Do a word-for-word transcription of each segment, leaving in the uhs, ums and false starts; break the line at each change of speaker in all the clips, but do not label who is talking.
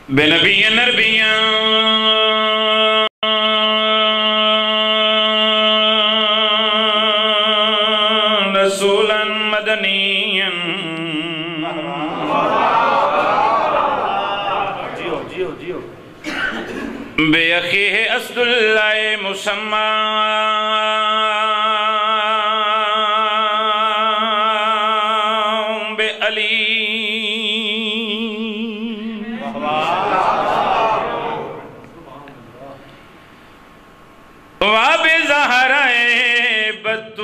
بے نبیاں نربیاں رسولا مدنیاں بے اخیہ اسد اللہ مسمى بے علی وَبِزَهْرَئِ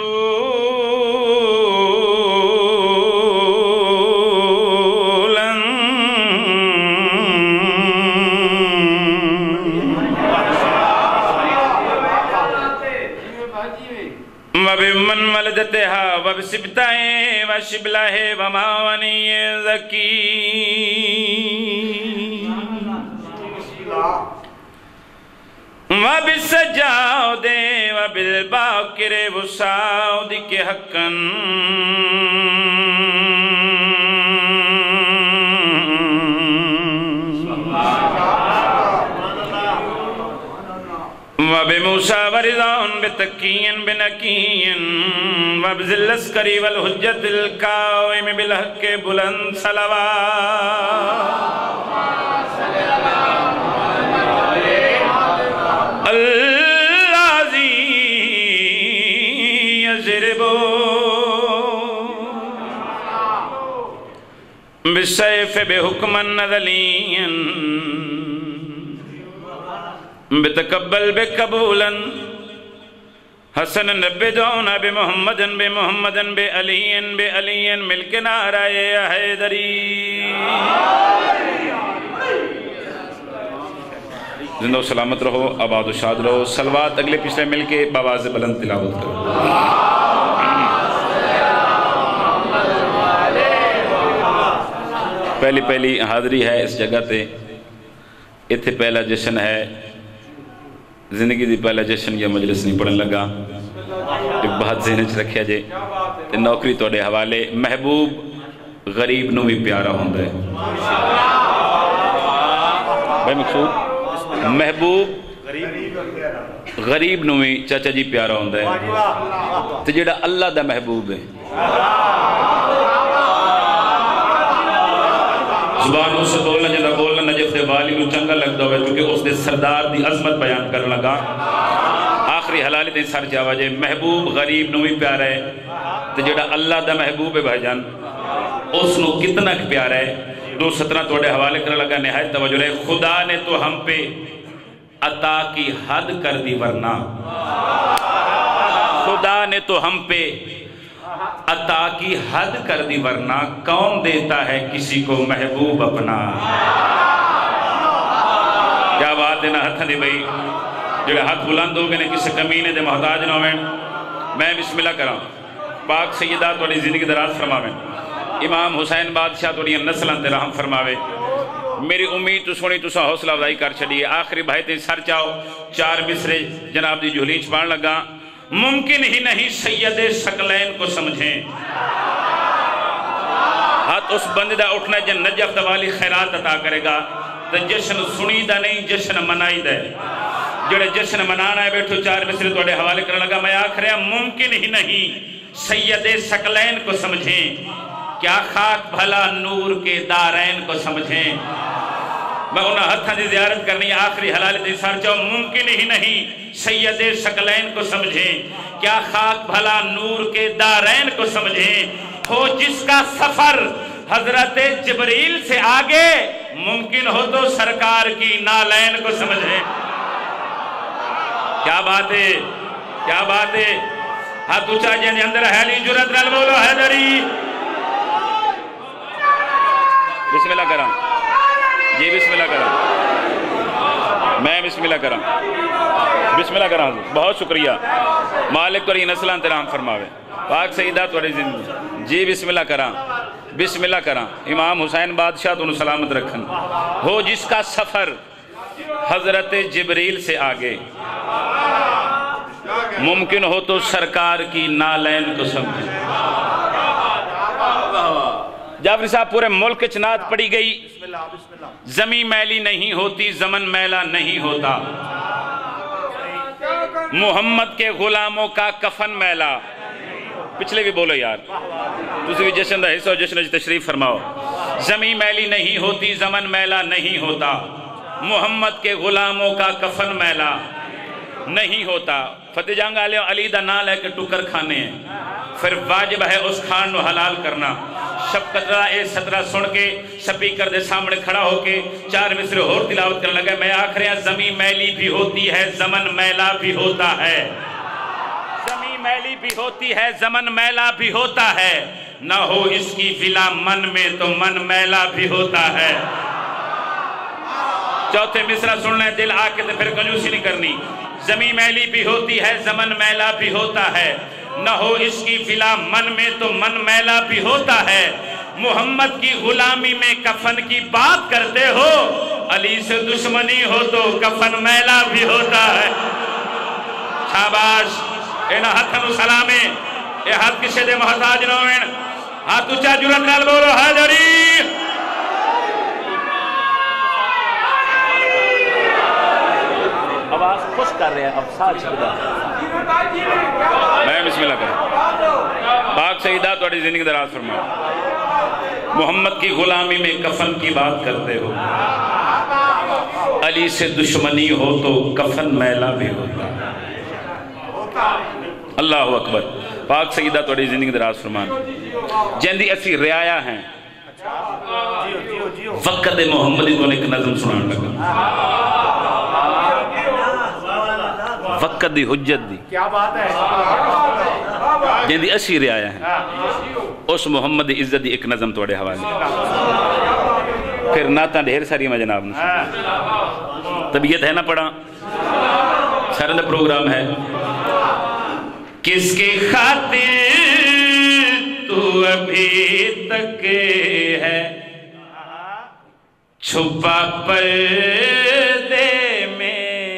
بَتُولًا وَبِمَنْ وَلَدَتِهَا وَبِسِبْتَئِ وَشِبْلَهِ وَمَوَنِيِّ ذَكِي وَبِالسَّجَّاوْدِ وَبِالْبَاقِرِ وَسَعُودِ کے حقاً وَبِمُوسَى وَرِضَاءٌ بِتَقِيٍّ بِنَقِيٍّ وَبِذِلِّ الْعَسْكَرِ وَالْحُجَّةِ الْقَائِمِ بِالْحَقِّ بُلَندِ صَلَوَاتٍ الذي يضرب بالسيف بحكما نذليا بتقبل بقبولا حسنا بدعونا بمحمد بمحمد بعلي بعلي ملك نارا يا حیدری زندہ و سلامت رہو، آباد و شاد رہو۔ صلوات اگلے پچھلے مل کے باواز بلند تلاوت کرو۔ پہلی پہلی حاضری ہے اس جگہ تے، اتھے پہلا جشن ہے، زندگی دی پہلا جشن یا مجلس نہیں پڑھن لگا، ایک بہت ذہن چ رکھیا جے نوکری توڑے حوالے محبوب غریب نو بھی پیارا ہوندہ ہے۔ بھائی مقصود محبوب غریب نوی چاچا جی پیارا ہوندہ ہے تو جیڑا اللہ دا محبوب ہے زبانوں سے بولنا جیڑا بولنا نجف دے والی نو چنگا لگ دا ہوئے کیونکہ اس دے سردار دی عظمت بیان کرنے لگا۔ آخری حلالی دے سر جاوہ جے محبوب غریب نوی پیارا ہے تو جیڑا اللہ دا محبوب ہے بھائی جان اس نو کتنا پیارا ہے۔ دو سترہ توڑے حوالے کرنے لگا نہایت توجہ رہے۔ خدا نے تو ہم پہ عطا کی حد کر دی ورنہ خدا نے تو ہم پہ عطا کی حد کر دی ورنہ کون دیتا ہے کسی کو محبوب اپنا۔ کیا بات ہے نا ہتھ دی بھئی جڑے ہاتھ بلند ہو گئے نے کسی کمینے دے محتاج نہ ہوئے۔ میں بسم اللہ کرا پاک سیدہ توڑی زندگی دراز فرماویں، امام حسین بادشاہ توڑی نسلان تے رحم فرماوے۔ میری امید تو سونی تو سا حوصلہ افزائی کر چھڑیے۔ آخری بھائی تے سر چاہو چار مصرے جناب دی جھولینچ پڑھن لگا۔ ممکن ہی نہیں سید ثقلین کو سمجھیں، ہاتھ اس بندے دا اٹھنا جن نجف دا والی خیرات عطا کرے گا تو جشن سنی دا نہیں جشن منائی دا ہے۔ جڑے جشن منانا ہے بیٹھو چار مصرے توڑے حوالے کرنے لگا۔ میں آخر ہے ممکن ہی نہیں سید ثقلین کو سمجھیں، کیا خاک بھلا نور کے دارین کو سمجھیں۔ میں انہاں ہتھاں دی زیارت کرنی آخری حلال دی سار چاہو۔ ممکن ہی نہیں سید ثقلین کو سمجھیں، کیا خاک بھلا نور کے دارین کو سمجھیں۔ ہو جس کا سفر حضرت جبریل سے آگے، ممکن ہو تو سرکار کی نالین کو سمجھیں۔ کیا بات ہے، کیا بات ہے۔ ہاتھ اچھا جن اندر حیلی جرت نل بولو حیدری۔ بسم اللہ کرام جی، بسم اللہ کرام میں بسم اللہ کرام بسم اللہ کرام بہت شکریہ۔ مالک توڑی نسلان ترام فرماوے، پاک سیدہ توڑی زندگی جی بسم اللہ کرام بسم اللہ کرام۔ امام حسین بادشاہ تو انہوں سلامت رکھن۔ ہو جس کا سفر حضرت جبریل سے آگے، ممکن ہو تو سرکار کی نالین کو سمجھیں۔ جعفری صاحب پورے ملک چنات پڑی گئی، زمین میلی نہیں ہوتی زمن میلا نہیں ہوتا محمد کے غلاموں کا کفن میلا پچھلے بھی بولو یار تسی بھی جشن دا حصہ ہو جشن اج تشریف فرماؤ زمین میلی نہیں ہوتی زمن میلا نہیں ہوتا محمد کے غلاموں کا کفن میلا نہیں ہوتا فتح جنگ علی دا نال ہے کہ ٹکر کھانے ہیں پھر واجب ہے اس کھان نو حلال کرنا شب قدرہ اے سترہ سن کے سپیکر دے سامنے کھڑا ہو کے چار مصر اور تلاوت کرنے لگا میں آخر ہیں زمین میلی بھی ہوتی ہے زمن میلا بھی ہوتا ہے زمین میلی بھی ہوتی ہے زمن میلا بھی ہوتا ہے نہ ہو اس کی ولا من میں تو من میلا بھی ہوتا ہے چوتھے مصرہ سن لیں دل آکے تو پھر کنجوسی نہیں کرنی زمین میلی بھی ہوتی ہے زمن میلا بھی ہوتا ہے نہ ہو اس کی ولا من میں تو من میلا بھی ہوتا ہے محمد کی غلامی میں کفن کی بات کرتے ہو علی سے دشمنی ہو تو کفن میلا بھی ہوتا ہے شاباش اینا ہتھن سلامے اے ہاتھ کسے دے محتاج نوین ہاتھ اچھا جرت نال بولو حیدری آواز خوش کر رہے ہیں اب ساتھ خدا میں بسم اللہ کریں پاک سیدہ توڑی زندگی دراز فرمائے محمد کی غلامی میں کفن کی بات کرتے ہو علی سے دشمنی ہو تو کفن میلا بھی ہوتا اللہ اکبر پاک سیدہ توڑی زندگی دراز فرمائے جندی ایسی رعایا ہیں وقت محمدی تو ایک نظم سنان لگا وقت دی حجت دی
کیا بات ہے
جن دی اسی رعایا ہیں اس محمد دی عزت دی ایک نظم توڑے حوالے پھر ناتاں ڈھیر ساری میں جناب نے طبیعت ہے نہ پڑھا سرند پروگرام ہے کس کے خاطر تو ابھی تک ہے چھپا پردے میں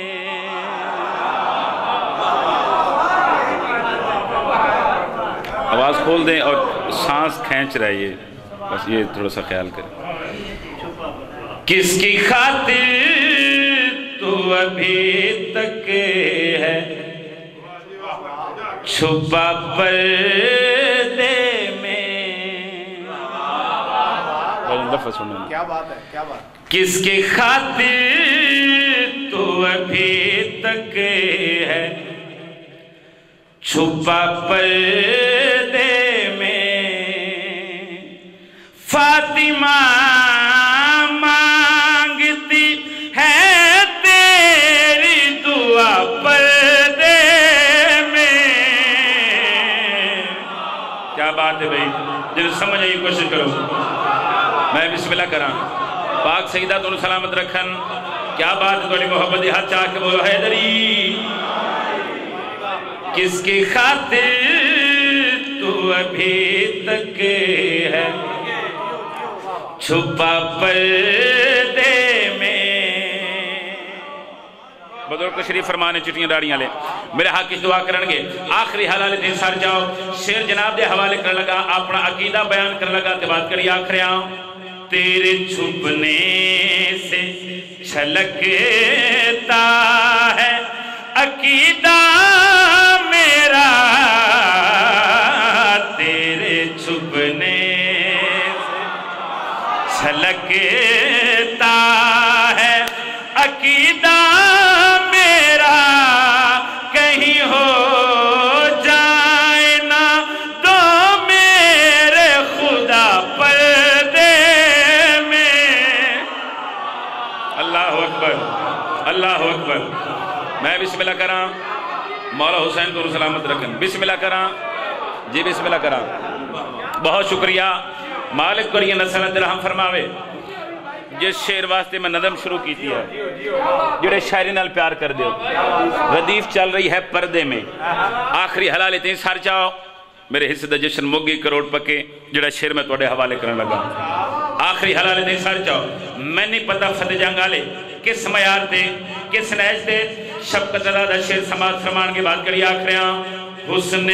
آواز کھول دیں اور سانس کھینچ رہی ہے بس یہ تھوڑا سا خیال کریں کس کی خاطر تو ابھی تک ہے چھپا پردے میں
کیا بات ہے کیا بات
کس کی خاطر تو ابھی تک ہے چھپا پردے میں فاطمہ مانگتی ہے تیری دعا پردے میں کیا بات ہے بھائی جن سمجھے یہ کوشش کرو میں بسم اللہ کراں پاک سیدہ تو سلامت رکھن کیا بات ہے توڑی محبت ہاتھ چاہ کے بولو حیدری کس کی خاطر تو ابھی تک ہے چھپا پردے میں بزرگ تشریف فرمانے چٹیاں ڈاڑیاں لے میرے حق کی دعا کرنگے آخری حلال دن سار جاؤ شیر جناب دے حوالے کر لگا اپنا عقیدہ بیان کر لگا تے بات کری آخری آؤں تیرے چھپنے سے چھلکتا ہے عقیدہ میرا تیرے چھپنے سے چھلکتا ہے عقیدہ میرا کہیں ہو جائے نا تو میرے خدا پردے میں اللہ اکبر اللہ اکبر میں بسم اللہ کراں مولا حسین تو سلامت رکھن بسم اللہ کراں جی بسم اللہ کراں بہت شکریہ مالک کو یہ نسلت رحم فرماوے جس شعر واسطے میں نظم شروع کی تھی ہے جڑے شاعری نال پیار کر دیو ردیف چل رہی ہے پردے میں آخری حلال تین سار چاہو میرے حصے دا جشن مگی کروڑ پکے جڑا شعر میں توڑے حوالے کرنے لگا آخری حلال تین سار چاہو میں نہیں پتا فتح جنگالے کس معیار تے کس نیج تے شبکت زدہ شعر سماعت فرمان کے بات کری آخریاں حسن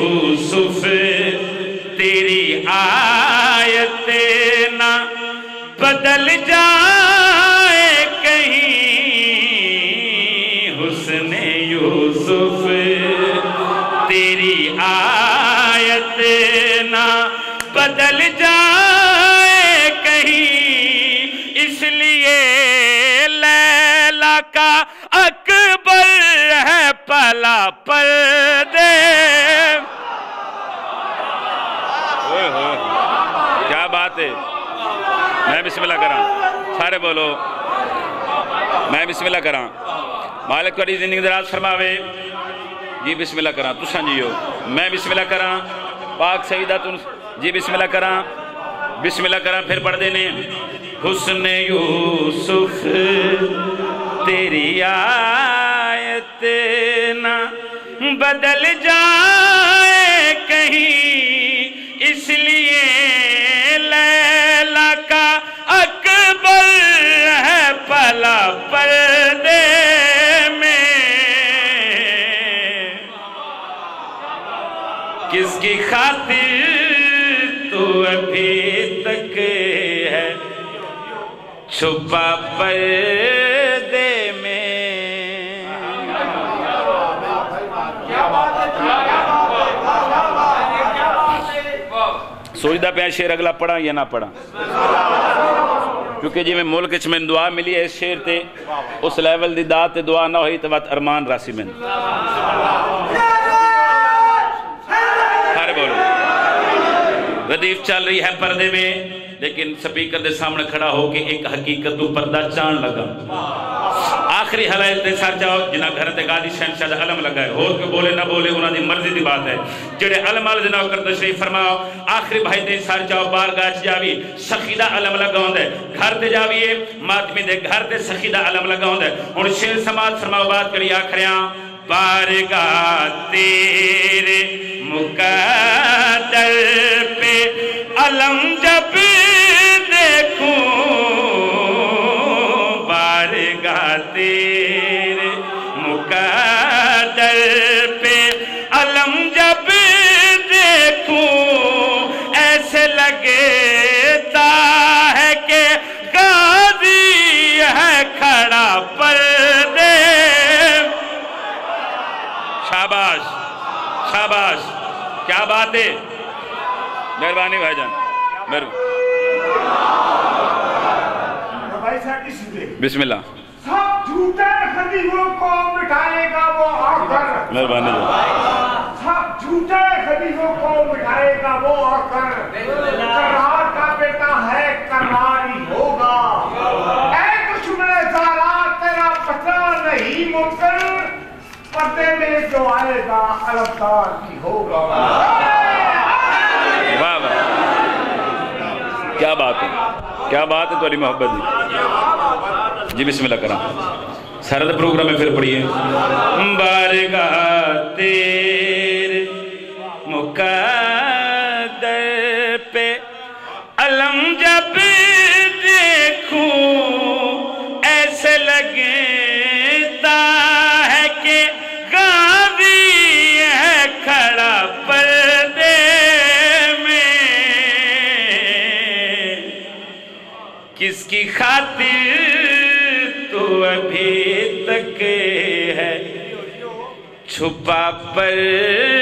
یوسف تیری آیت نہ بدل جائے کہیں حسن یوسف تیری آیت نہ بدل جائے کہیں، اس لیے لیلا کا اکبر ہے پلا پردے۔ کیا بات ہے، میں بسم اللہ کراں، سارے بولو میں بسم اللہ کراں، مالک تھوڑی زندگی دراز فرماوے جی، بسم اللہ کراں تساں جیو، میں بسم اللہ کراں، پاک سیدہ تن جی بسم اللہ کراں، بسم اللہ کراں، پھر پڑھ دینے حسن یوسف تیری آیت نہ بدل جائے کہیں، اس لیے لیلا کا اکبر ہے پلا پردے میں، کس کی خاطر تو ابھی تک ہے چھپا پردے میں۔ سوچدہ پہ شیر اگلا پڑھا یا نہ پڑھا، کیونکہ جی میں ملک اچھ میں دعا ملی ہے اس شیر تے، اس لیول دی دعا تے دعا نہ ہوئی تو بات ارمان راسی میں بولو۔ ردیف چل رہی ہے پردے میں، لیکن سپیکر دے سامنے کھڑا ہو کے ایک حقیقت تو پردہ چان لگا۔ آخری حلائل تے سار جاؤ جنہ گھر تے گادی شہنشاہ علم لگا ہے، ہو کے بولے نہ بولے انہاں دی مرضی دی بات ہے، جڑے علم آل جنہ کر تشریف فرماؤ۔ آخری بھائی تے سار جاؤ بارگاہ چ جاوی سخیدہ علم لگا ہوندے، گھر تے جاویے ماتمی دے گھر تے سخیدہ علم لگا ہوندے۔ ہن شیر سماعت فرماؤ بات کری آخریاں، بارگاہ تیرے مقدر پہ علم جب دیکھوں، بارگاہ تیرے مقدر پہ علم جب دیکھوں، ایسے لگتا ہے کہ قاضی ہے کھڑا پردے۔ شاباش شاباش، کیا بات ہے، مہربانی بھائی جان، بسم اللہ۔
سب جھوٹے خدیوں کو مٹھائے گا وہ آ کر،
مہربانی جان،
سب جھوٹے خدیوں کو مٹھائے گا وہ آ کر، کرار کا بیٹا ہے کرار ہی ہوگا، اے دشمن زارا تیرا پتہ نہیں ممکن، پردے میں جو آئے گا علمدار کی ہوگا۔
واہ واہ، کیا بات ہے، کیا بات ہے تمہاری محبت دی جی، بسم اللہ کرام، سارا پروگرام میں پھر پڑھیے۔ بارگاہ تیرے مقدر پہ علم جب دیکھوں، ایسے لگتا ہے کہ غازی ہے کھڑا پردے میں، کس کی خاطر تو ابھی تک ہے چھپا پر